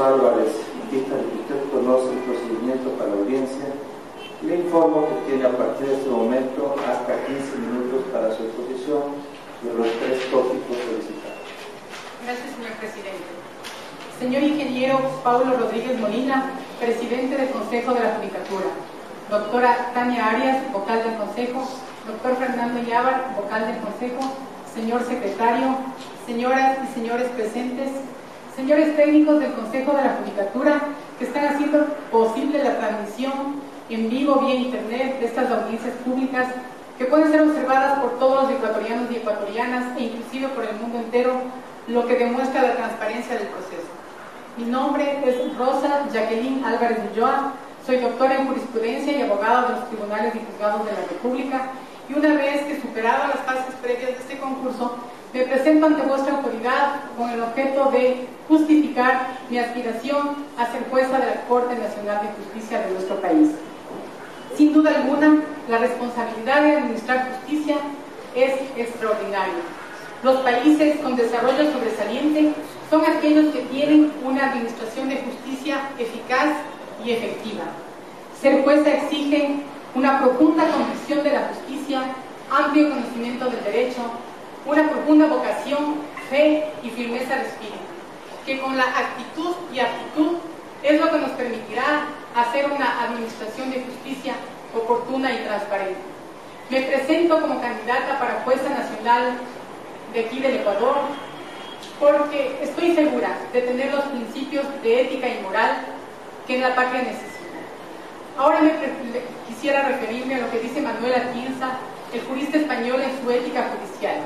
Álvarez, en vista de que usted conoce el procedimiento para la audiencia, le informo que tiene a partir de este momento hasta 15 minutos para su exposición de los 3 tópicos solicitados. Gracias, señor presidente. Señor ingeniero Paulo Rodríguez Molina, presidente del Consejo de la Judicatura. Doctora Tania Arias, vocal del Consejo. Doctor Fernando Yávar, vocal del Consejo. Señor secretario, señoras y señores presentes, señores técnicos del Consejo de la Judicatura que están haciendo posible la transmisión en vivo vía internet de estas audiencias públicas que pueden ser observadas por todos los ecuatorianos y ecuatorianas e inclusive por el mundo entero, lo que demuestra la transparencia del proceso. Mi nombre es Rosa Jacqueline Álvarez Ulloa, soy doctora en jurisprudencia y abogada de los tribunales y juzgados de la República, y una vez que superado las fases previas de este concurso, me presento ante vuestra autoridad con el objeto de justificar mi aspiración a ser jueza de la Corte Nacional de Justicia de nuestro país. Sin duda alguna, la responsabilidad de administrar justicia es extraordinaria. Los países con desarrollo sobresaliente son aquellos que tienen una administración de justicia eficaz y efectiva. Ser jueza exige una profunda convicción de la justicia, amplio conocimiento del derecho, una profunda vocación, fe y firmeza de espíritu, que con la actitud y aptitud es lo que nos permitirá hacer una administración de justicia oportuna y transparente. Me presento como candidata para jueza nacional de aquí del Ecuador porque estoy segura de tener los principios de ética y moral que la patria necesita. Ahora quisiera referirme a lo que dice Manuel Atienza, el jurista español, en su ética judicial.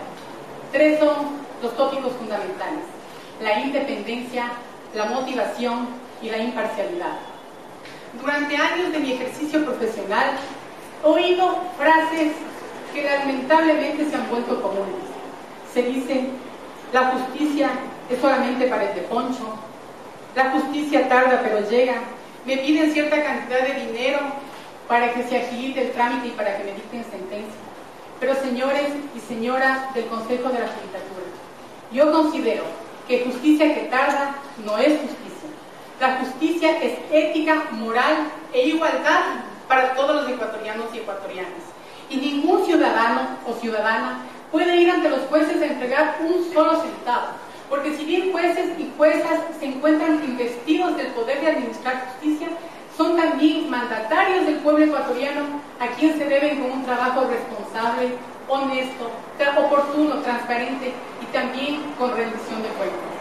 3 son los tópicos fundamentales: la independencia, la motivación y la imparcialidad. Durante años de mi ejercicio profesional he oído frases que lamentablemente se han vuelto comunes. Se dice: la justicia es solamente para el de poncho, la justicia tarda pero llega, me piden cierta cantidad de dinero para que se agilice el trámite y para que me dicten sentencia. Pero señores y señoras del Consejo de la Judicatura, yo considero que justicia que tarda no es justicia. La justicia es ética, moral e igualdad para todos los ecuatorianos y ecuatorianas. Y ningún ciudadano o ciudadana puede ir ante los jueces a entregar un solo centavo, porque si bien jueces y juezas se encuentran investidos del poder de administrar justicia, son también mandatarios del pueblo ecuatoriano a quien se deben con un trabajo responsable, honesto, oportuno, transparente y también con rendición de cuentas.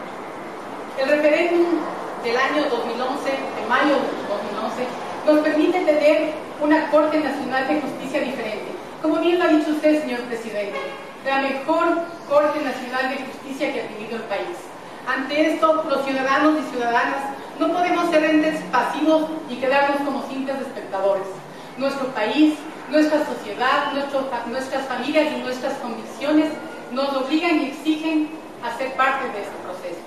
El referéndum del año 2011, de mayo de 2011, nos permite tener una Corte Nacional de Justicia diferente. Como bien lo ha dicho usted, señor presidente, la mejor Corte Nacional de Justicia que ha tenido el país. Ante esto, los ciudadanos y ciudadanas no podemos ser entes pasivos y quedarnos como simples espectadores. Nuestro país, nuestra sociedad, nuestras familias y nuestras convicciones nos obligan y exigen a ser parte de este proceso.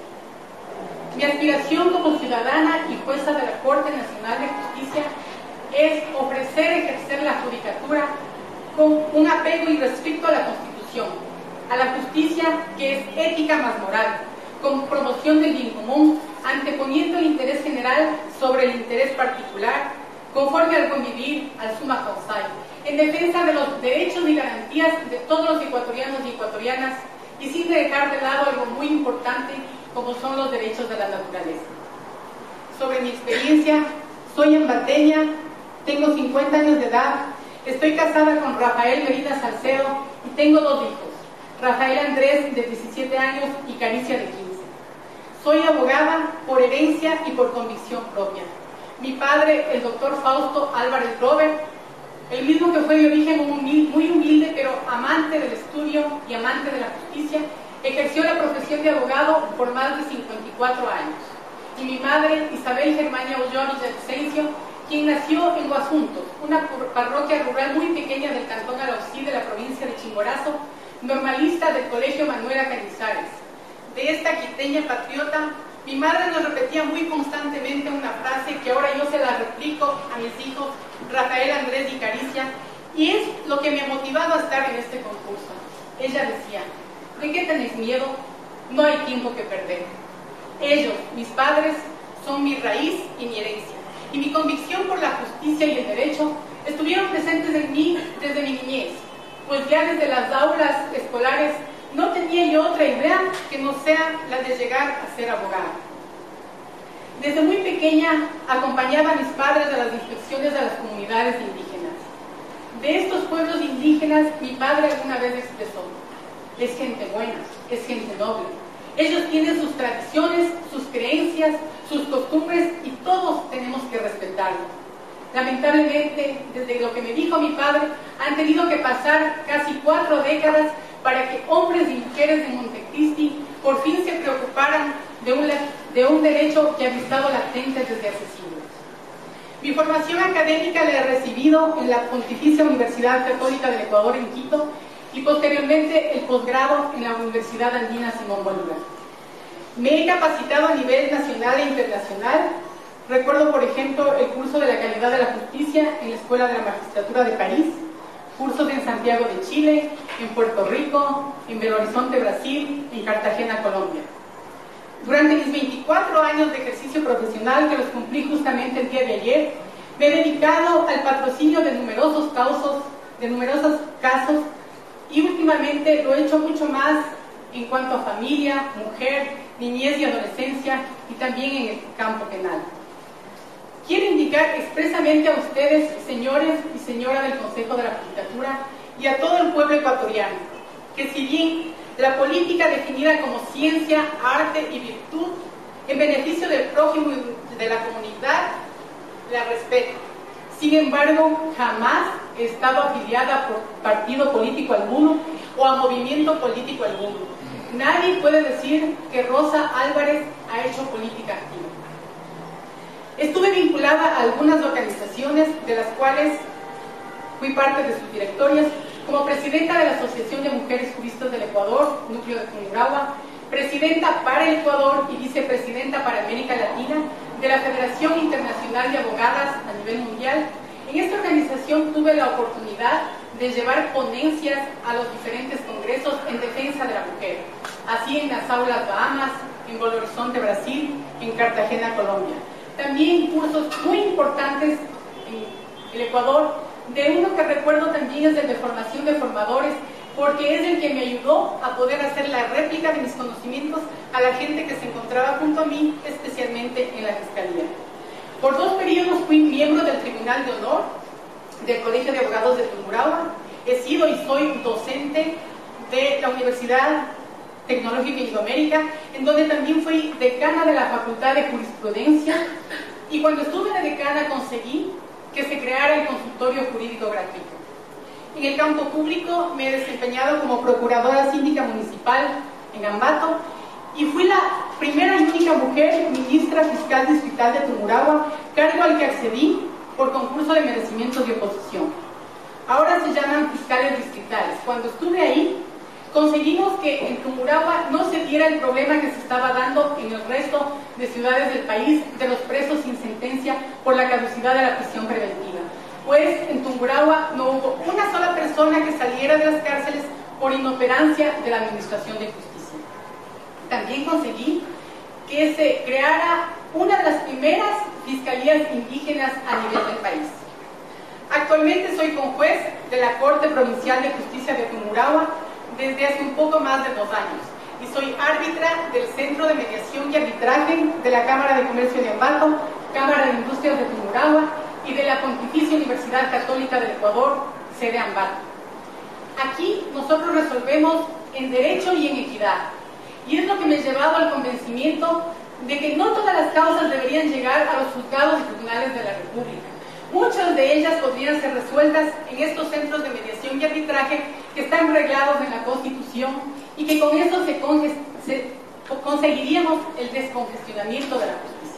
Mi aspiración como ciudadana y jueza de la Corte Nacional de Justicia es ejercer la judicatura con un apego irrestricto a la Constitución, a la justicia que es ética más moral, con promoción del bien común, anteponiendo el interés general sobre el interés particular, conforme al convivir, al summa causa, en defensa de los derechos y garantías de todos los ecuatorianos y ecuatorianas, y sin dejar de lado algo muy importante como son los derechos de la naturaleza. Sobre mi experiencia, soy ambateña, tengo 50 años de edad, estoy casada con Rafael Medina Salcedo y tengo 2 hijos, Rafael Andrés de 17 años y Caricia de 15. Soy abogada por herencia y por convicción propia. Mi padre, el doctor Fausto Álvarez Robert, el mismo que fue de origen muy humilde, pero amante del estudio y amante de la justicia, ejerció la profesión de abogado por más de 54 años. Y mi madre, Isabel Germania Ulloa Villavicencio, quien nació en Guasuntos, una parroquia rural muy pequeña del cantón Arauzí de la provincia de Chimborazo, normalista del Colegio Manuela Cañizares. De esta quiteña patriota, mi madre nos repetía muy constantemente una frase que ahora yo se la replico a mis hijos, Rafael, Andrés y Caricia, y es lo que me ha motivado a estar en este concurso. Ella decía: ¿de qué tenéis miedo? No hay tiempo que perder. Ellos, mis padres, son mi raíz y mi herencia, y mi convicción por la justicia y el derecho estuvieron presentes en mí desde mi niñez, pues ya desde las aulas escolares no tenía yo otra idea que no sea la de llegar a ser abogada. Desde muy pequeña acompañaba a mis padres a las inspecciones de las comunidades indígenas. De estos pueblos indígenas, mi padre alguna vez expresó: es gente buena, es gente noble. Ellos tienen sus tradiciones, sus creencias, sus costumbres y todos tenemos que respetarlos. Lamentablemente, desde lo que me dijo mi padre, han tenido que pasar casi 4 décadas para que hombres y mujeres de Montecristi por fin se preocuparan de un derecho que ha estado latente desde hace siglos. Mi formación académica la he recibido en la Pontificia Universidad Católica del Ecuador en Quito y posteriormente el posgrado en la Universidad Andina Simón Bolívar. Me he capacitado a nivel nacional e internacional. Recuerdo, por ejemplo, el curso de la calidad de la justicia en la Escuela de la Magistratura de París, cursos en Santiago de Chile, en Puerto Rico, en Belo Horizonte, Brasil, en Cartagena, Colombia. Durante mis 24 años de ejercicio profesional, que los cumplí justamente el día de ayer, me he dedicado al patrocinio de numerosos casos y últimamente lo he hecho mucho más en cuanto a familia, mujer, niñez y adolescencia y también en el campo penal. Quiero indicar expresamente a ustedes, señores y señora del Consejo de la Judicatura, y a todo el pueblo ecuatoriano, que si bien la política definida como ciencia, arte y virtud en beneficio del prójimo y de la comunidad, la respeto. Sin embargo, jamás he estado afiliada por partido político alguno o a movimiento político alguno. Nadie puede decir que Rosa Álvarez ha hecho política activa. Estuve vinculada a algunas organizaciones, de las cuales fui parte de sus directorias, como presidenta de la Asociación de Mujeres Juristas del Ecuador, núcleo de Tungurahua, presidenta para el Ecuador y vicepresidenta para América Latina de la Federación Internacional de Abogadas a nivel mundial. En esta organización tuve la oportunidad de llevar ponencias a los diferentes congresos en defensa de la mujer, así en las aulas Bahamas, en Belo Horizonte, Brasil, en Cartagena, Colombia. También cursos muy importantes en el Ecuador, de uno que recuerdo también es el de formación de formadores, porque es el que me ayudó a poder hacer la réplica de mis conocimientos a la gente que se encontraba junto a mí, especialmente en la Fiscalía. Por 2 periodos fui miembro del Tribunal de Honor del Colegio de Abogados de Tungurahua. He sido y soy docente de la Universidad Tecnológica Iberoamérica, en donde también fui decana de la Facultad de Jurisprudencia, y cuando estuve de decana conseguí que se creara el consultorio jurídico gratuito. En el campo público me he desempeñado como procuradora síndica municipal en Ambato y fui la primera y única mujer ministra fiscal distrital de Tungurahua, cargo al que accedí por concurso de merecimientos de oposición. Ahora se llaman fiscales distritales. Cuando estuve ahí, conseguimos que en Tungurahua no se diera el problema que se estaba dando en el resto de ciudades del país de los presos sin sentencia por la caducidad de la prisión preventiva. Pues en Tungurahua no hubo una sola persona que saliera de las cárceles por inoperancia de la Administración de Justicia. También conseguí que se creara una de las primeras fiscalías indígenas a nivel del país. Actualmente soy conjuez de la Corte Provincial de Justicia de Tungurahua desde hace un poco más de 2 años y soy árbitra del Centro de Mediación y Arbitraje de la Cámara de Comercio de Ambato, Cámara de Industrias de Tungurahua y de la Pontificia Universidad Católica del Ecuador, sede Ambato. Aquí nosotros resolvemos en derecho y en equidad, y es lo que me ha llevado al convencimiento de que no todas las causas deberían llegar a los juzgados y tribunales de la República. Muchas de ellas podrían ser resueltas en estos centros de mediación y arbitraje que están reglados en la Constitución y que con eso conseguiríamos el descongestionamiento de la justicia.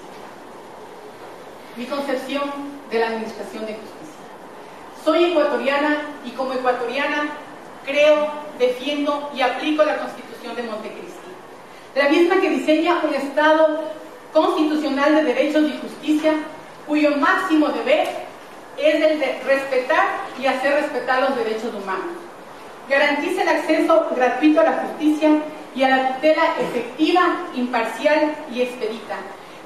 Mi concepción de la administración de justicia. Soy ecuatoriana y como ecuatoriana creo, defiendo y aplico la Constitución de Montecristi, la misma que diseña un Estado constitucional de derechos y justicia cuyo máximo deber es el de respetar y hacer respetar los derechos humanos. Garantiza el acceso gratuito a la justicia y a la tutela efectiva, imparcial y expedita,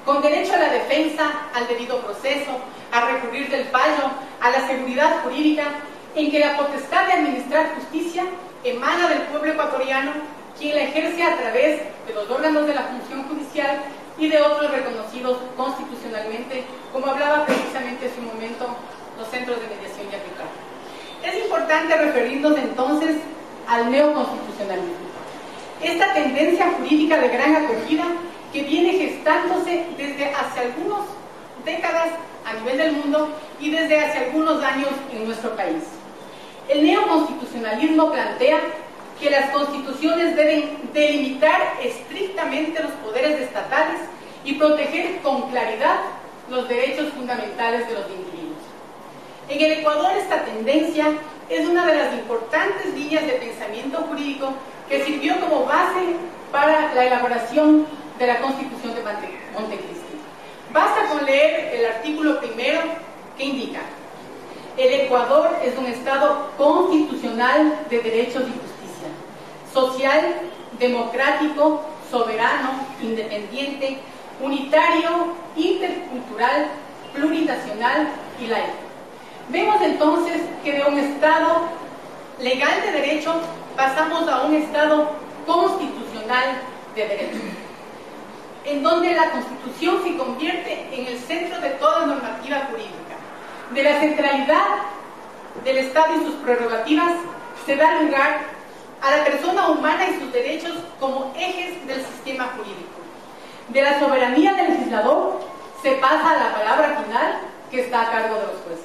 con derecho a la defensa, al debido proceso, a recurrir del fallo, a la seguridad jurídica, en que la potestad de administrar justicia emana del pueblo ecuatoriano, quien la ejerce a través de los órganos de la función judicial y de otros reconocidos constitucionalmente, como hablaba precisamente hace un momento, los centros de mediación y arbitraje. Es importante referirnos entonces al neoconstitucionalismo. Esta tendencia jurídica de gran acogida que viene gestándose desde hace algunas décadas a nivel del mundo y desde hace algunos años en nuestro país. El neoconstitucionalismo plantea que las constituciones deben delimitar estrictamente los poderes estatales y proteger con claridad los derechos fundamentales de los individuos. En el Ecuador esta tendencia es una de las importantes líneas de pensamiento jurídico que sirvió como base para la elaboración de la Constitución de Montecristi. Basta con leer el artículo primero que indica: el Ecuador es un Estado constitucional de derechos y justicia, social, democrático, soberano, independiente, unitario, intercultural, plurinacional y laico. Vemos entonces que de un Estado legal de derecho pasamos a un Estado constitucional de derecho, en donde la Constitución se convierte en el centro de toda normativa jurídica. De la centralidad del Estado y sus prerrogativas se da lugar a la persona humana y sus derechos como ejes del sistema jurídico. De la soberanía del legislador se pasa a la palabra final, que está a cargo de los jueces.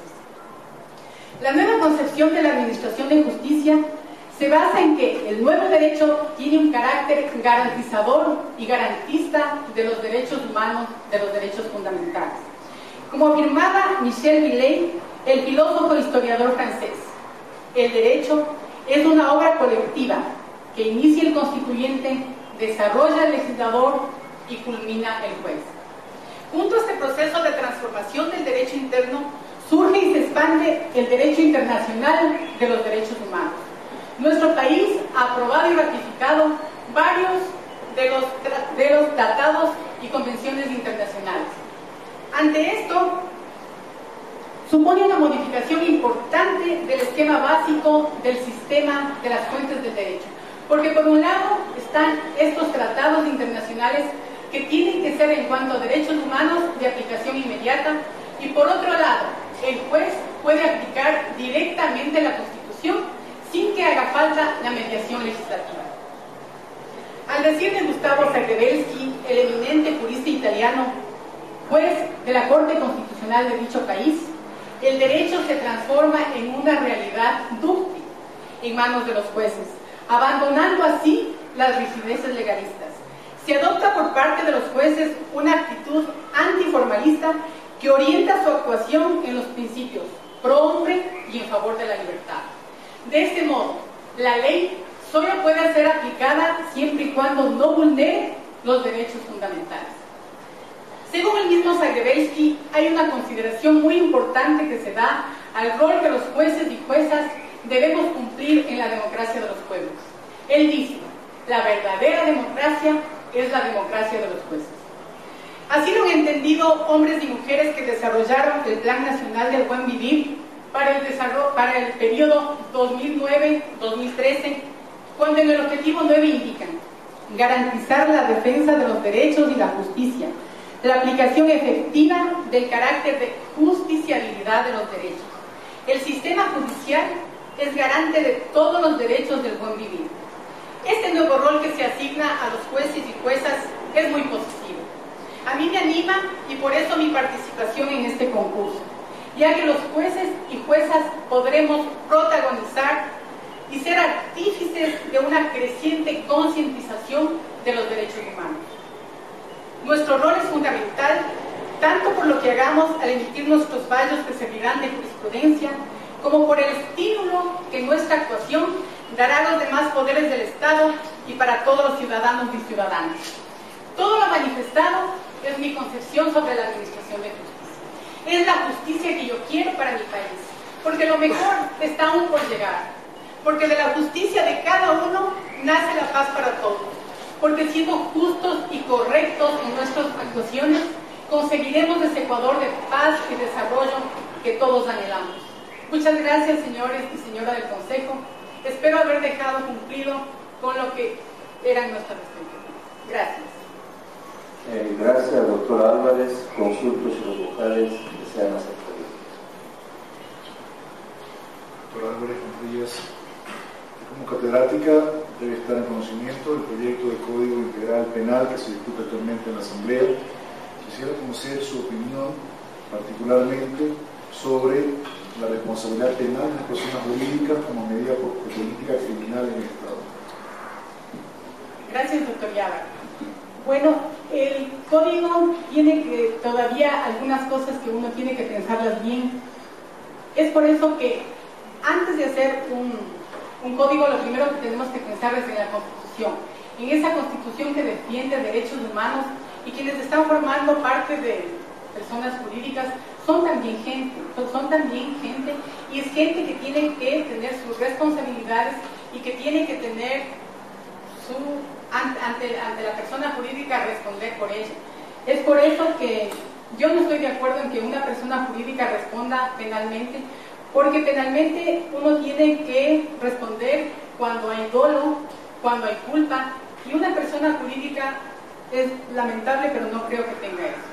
La nueva concepción de la administración de justicia se basa en que el nuevo derecho tiene un carácter garantizador y garantista de los derechos humanos, de los derechos fundamentales. Como afirmaba Michel Villey, el filósofo e historiador francés, el derecho es una obra colectiva que inicia el constituyente, desarrolla el legislador y culmina el juez. Junto a este proceso de transformación del derecho interno, surge y se expande el derecho internacional de los derechos humanos. Nuestro país ha aprobado y ratificado varios de los tratados y convenciones internacionales. Ante esto, supone una modificación importante del esquema básico del sistema de las fuentes del derecho, porque por un lado están estos tratados internacionales que tienen que ser en cuanto a derechos humanos de aplicación inmediata, y por otro lado, el juez puede aplicar directamente la Constitución sin que haga falta la mediación legislativa. Al decir de Gustavo Zagrebelsky, el eminente jurista italiano, juez de la Corte Constitucional de dicho país, el derecho se transforma en una realidad dúctil en manos de los jueces, abandonando así las rigideces legalistas. Se adopta por parte de los jueces una actitud antiformalista que orienta su actuación en los principios pro hombre y en favor de la libertad. De este modo, la ley solo puede ser aplicada siempre y cuando no vulnere los derechos fundamentales. Según el mismo Zagrebelsky, hay una consideración muy importante que se da al rol que los jueces y juezas debemos cumplir en la democracia de los pueblos. Él dice: la verdadera democracia es la democracia de los jueces. Así lo han entendido hombres y mujeres que desarrollaron el Plan Nacional del Buen Vivir para el periodo 2009-2013, cuando en el objetivo 9 indican: garantizar la defensa de los derechos y la justicia, la aplicación efectiva del carácter de justiciabilidad de los derechos. El sistema judicial es garante de todos los derechos del buen vivir. Este nuevo rol que se asigna a los jueces y juezas es muy positivo. A mí me anima y por eso mi participación en este concurso, ya que los jueces y juezas podremos protagonizar y ser artífices de una creciente concientización de los derechos humanos. Nuestro rol es fundamental, tanto por lo que hagamos al emitir nuestros fallos que servirán de jurisprudencia, como por el estímulo que nuestra actuación dará a los demás poderes del Estado y para todos los ciudadanos y ciudadanas. Todo lo manifestado es mi concepción sobre la administración de justicia. Es la justicia que yo quiero para mi país, porque lo mejor está aún por llegar, porque de la justicia de cada uno nace la paz para todos, porque siendo justos y correctos en nuestras actuaciones, conseguiremos ese Ecuador de paz y desarrollo que todos anhelamos. Muchas gracias, señores y señora del Consejo. Espero haber dejado cumplido con lo que eran nuestras expectativas. Gracias. Gracias, doctora Álvarez. Consulto si los vocales desean hacer preguntas. Doctora Álvarez Montillas, como catedrática debe estar en conocimiento del proyecto de Código Integral Penal que se discute actualmente en la Asamblea. Quisiera conocer su opinión, particularmente sobre la responsabilidad penal de las personas jurídicas como medida de política criminal en el Estado. Gracias, doctor Llava. Bueno, el código tiene que todavía algunas cosas que uno tiene que pensarlas bien. Es por eso que antes de hacer un código, lo primero que tenemos que pensar es en la Constitución. En esa Constitución que defiende derechos humanos, y quienes están formando parte de personas jurídicas son también gente, y es gente que tiene que tener sus responsabilidades y que tiene que tener ante la persona jurídica responder por ella. Es por eso que yo no estoy de acuerdo en que una persona jurídica responda penalmente, porque penalmente uno tiene que responder cuando hay dolo, cuando hay culpa, y una persona jurídica es lamentable, pero no creo que tenga eso.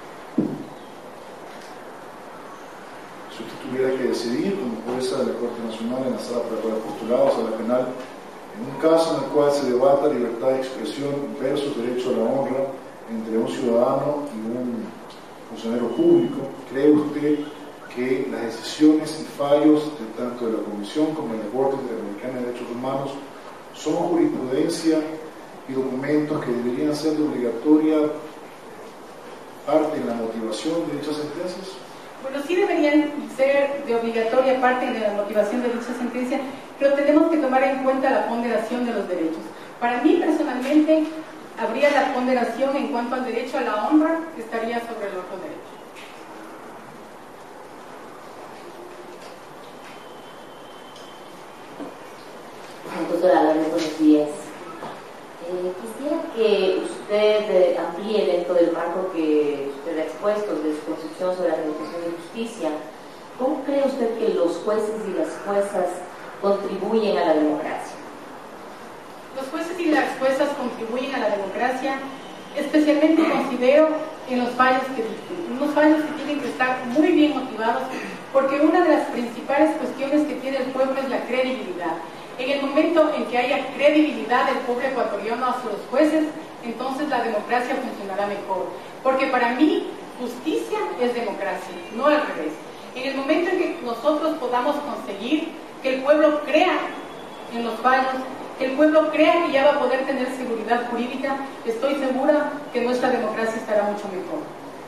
Si usted tuviera que decidir como jueza de la Corte Nacional en la sala para postulados a la penal, en un caso en el cual se debata libertad de expresión versus derecho a la honra entre un ciudadano y un funcionario público, ¿cree usted que las decisiones y fallos tanto de la Comisión como de la Corte Interamericana de Derechos Humanos son jurisprudencia y documentos que deberían ser de obligatoria parte en la motivación de dichas sentencias? Bueno, sí deberían ser de obligatoria parte de la motivación de dicha sentencia, pero tenemos que tomar en cuenta la ponderación de los derechos. Para mí, personalmente, habría la ponderación en cuanto al derecho a la honra, que estaría sobre el otro derecho. Doctora Álvarez, buenos días. Quisiera que usted amplíe dentro del marco que usted ha expuesto de su concepción sobre la administración de justicia. ¿Cómo cree usted que los jueces y las juezas contribuyen a la democracia? Los jueces y las juezas contribuyen a la democracia, especialmente considero en los fallos que dicten. Unos fallos que tienen que estar muy bien motivados, porque una de las principales cuestiones que tiene el pueblo es la credibilidad. En el momento en que haya credibilidad del pueblo ecuatoriano hacia los jueces, entonces la democracia funcionará mejor. Porque para mí, justicia es democracia, no al revés. En el momento en que nosotros podamos conseguir que el pueblo crea en los fallos, que el pueblo crea que ya va a poder tener seguridad jurídica, estoy segura que nuestra democracia estará mucho mejor.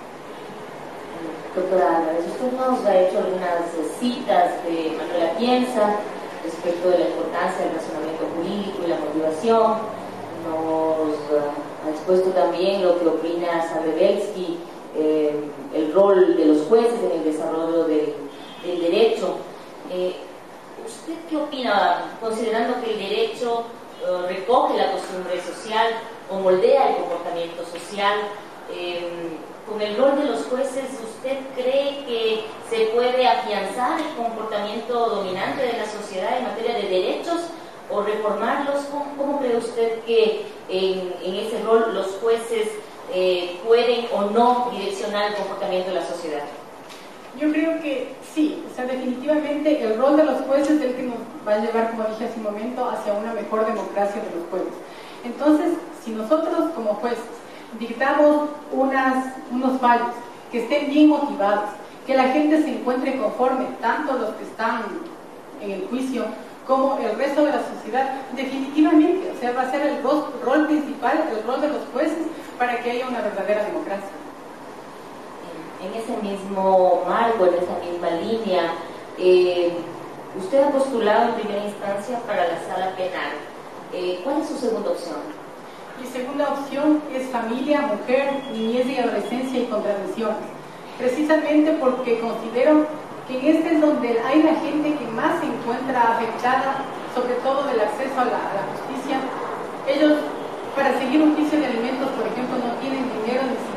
Doctora Álvarez, usted nos ha hecho algunas citas de Manuel Atienza respecto de la importancia del razonamiento jurídico y la motivación. Nos ha expuesto también lo que opina Sabrebelsky, el rol de los jueces en el desarrollo del derecho. ¿Usted qué opina, considerando que el derecho recoge la costumbre social o moldea el comportamiento social? Con el rol de los jueces, ¿usted cree que se puede afianzar el comportamiento dominante de la sociedad en materia de derechos o reformarlos? ¿Cómo cree usted que en ese rol los jueces pueden o no direccionar el comportamiento de la sociedad? Yo creo que sí, o sea, definitivamente el rol de los jueces es el que nos va a llevar, como dije hace un momento, hacia una mejor democracia de los pueblos. Entonces, si nosotros como jueces dictamos unos fallos que estén bien motivados, que la gente se encuentre conforme, tanto los que están en el juicio como el resto de la sociedad, definitivamente, o sea, va a ser el rol principal, el rol de los jueces para que haya una verdadera democracia. En ese mismo marco, en esa misma línea, usted ha postulado en primera instancia para la sala penal. ¿Cuál es su segunda opción? Mi segunda opción es familia, mujer, niñez y adolescencia y contravenciones. Precisamente porque considero que en este es donde hay la gente que más se encuentra afectada, sobre todo del acceso a la justicia. Ellos, para seguir un juicio de alimentos, por ejemplo, no tienen dinero ni siquiera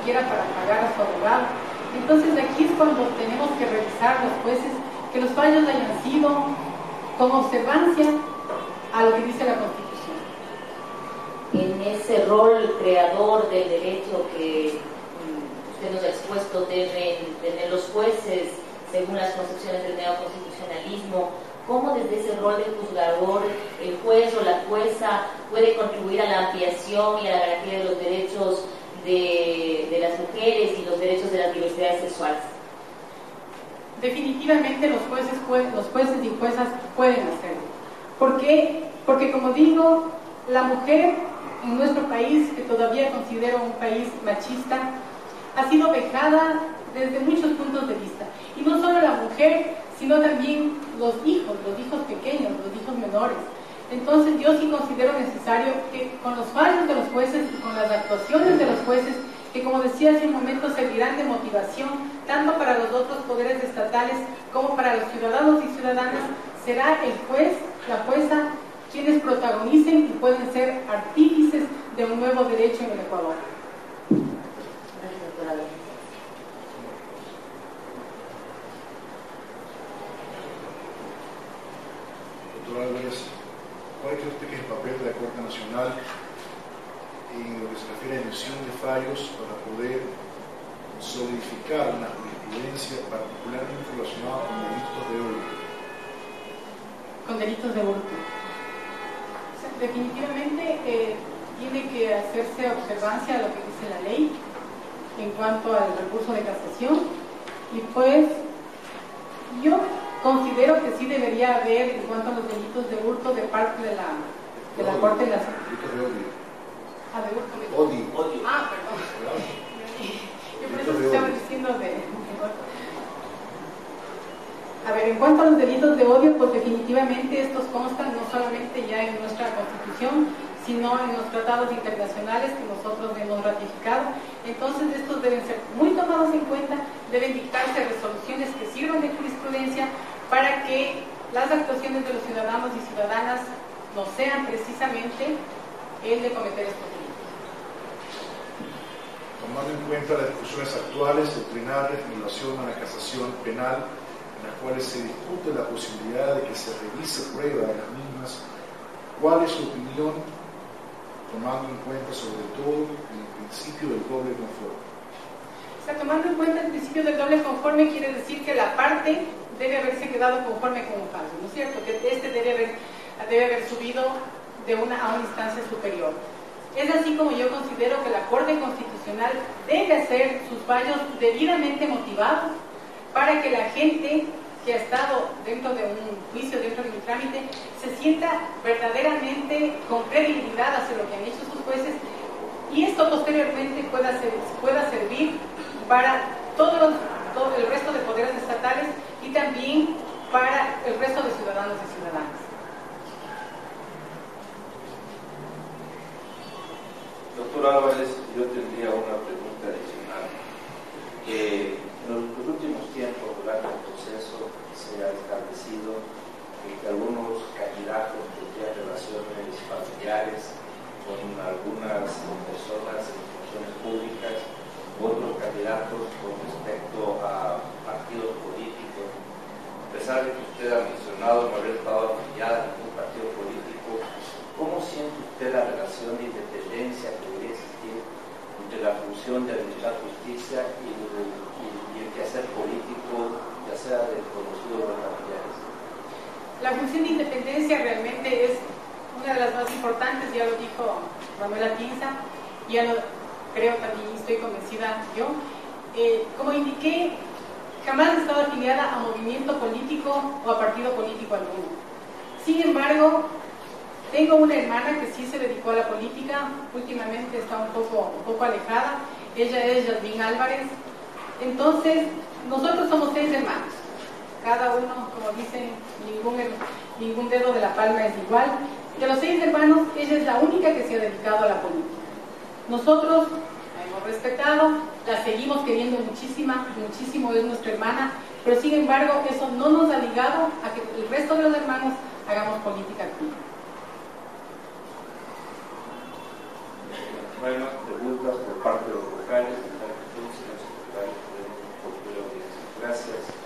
siquiera para pagar a su abogado. Entonces aquí es cuando tenemos que revisar los jueces que los fallos hayan sido con observancia a lo que dice la Constitución. En ese rol creador del derecho que usted nos ha expuesto deben tener los jueces según las concepciones del neoconstitucionalismo, ¿cómo desde ese rol de juzgador el juez o la jueza puede contribuir a la ampliación y a la garantía de los derechos de las mujeres y los derechos de las diversidades sexuales? Definitivamente los jueces y juezas pueden hacerlo. ¿Por qué? Porque, como digo, la mujer en nuestro país, que todavía considero un país machista, ha sido vejada desde muchos puntos de vista. Y no solo la mujer, sino también los hijos pequeños, los hijos menores. Entonces yo sí considero necesario que con los fallos de los jueces y con las actuaciones de los jueces, que como decía hace un momento servirán de motivación tanto para los otros poderes estatales como para los ciudadanos y ciudadanas, será el juez, la jueza, quienes protagonicen y pueden ser artífices de un nuevo derecho en el Ecuador. Gracias, doctora. Doctora Álvarez, ¿cuál cree usted que es el papel de la Corte Nacional en lo que se refiere a emisión de fallos para poder solidificar una jurisprudencia particularmente relacionada con delitos de odio? Con delitos de hurto. O sea, definitivamente tiene que hacerse observancia a lo que dice la ley en cuanto al recurso de casación, y pues yo considero que sí debería haber, en cuanto a los delitos de hurto, de parte de la Corte Nacional. Delitos de odio. Ah, de hurto. Odio. Ah, perdón. Yo por eso estaba diciendo de... A ver, en cuanto a los delitos de odio, pues definitivamente estos constan no solamente ya en nuestra Constitución, sino en los tratados internacionales que nosotros hemos ratificado. Entonces estos deben ser muy tomados en cuenta, deben dictarse resoluciones que sirvan de jurisprudencia para que las actuaciones de los ciudadanos y ciudadanas no sean precisamente el de cometer estos delitos. Tomando en cuenta las discusiones actuales, doctrinales, en relación a la casación penal, en las cuales se discute la posibilidad de que se revise prueba de las mismas, ¿cuál es su opinión, tomando en cuenta sobre todo el principio del doble conforme? O sea, tomando en cuenta el principio del doble conforme, quiere decir que la parte debe haberse quedado conforme con un fallo, ¿no es cierto? Que este debe haber subido a una instancia superior. Es así como yo considero que la Corte Constitucional debe hacer sus fallos debidamente motivados para que la gente que ha estado dentro de un juicio, dentro de un trámite, se sienta verdaderamente con credibilidad hacia lo que han hecho sus jueces, y esto posteriormente pueda servir para todo el resto de poderes estatales y también para el resto de ciudadanos y ciudadanas. Doctor Álvarez, yo tendría una pregunta adicional. En los últimos tiempos, durante el proceso, se ha establecido que algunos candidatos tenían relaciones familiares con algunas personas en funciones públicas, otros candidatos con respecto a partidos políticos. A pesar de que usted ha mencionado no haber estado afiliada a ningún partido político, ¿cómo siente usted la relación de independencia que debería existir entre la función de administrar justicia y el quehacer político, ya sea de conocidos o familiares? La función de independencia realmente es una de las más importantes, ya lo dijo Manuela Pinza, ya lo creo también, estoy convencida yo. Como indiqué, jamás he estado afiliada a movimiento político o a partido político alguno. Sin embargo, tengo una hermana que sí se dedicó a la política, últimamente está un poco alejada, ella es Yasmín Álvarez. Entonces, nosotros somos 6 hermanos, cada uno, como dicen, ningún dedo de la palma es igual. De los 6 hermanos, ella es la única que se ha dedicado a la política. Nosotros la hemos respetado, la seguimos queriendo muchísimo, es nuestra hermana, pero sin embargo eso no nos ha ligado a que el resto de los hermanos hagamos política activa. Bueno, preguntas por parte de los vocales. Gracias.